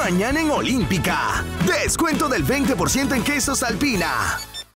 Mañana en Olímpica. Descuento del 20% en quesos Alpina.